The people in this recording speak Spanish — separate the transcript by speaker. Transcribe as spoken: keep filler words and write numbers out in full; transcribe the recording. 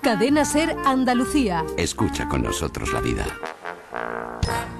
Speaker 1: Cadena Ser Andalucía.
Speaker 2: Escucha con nosotros la vida.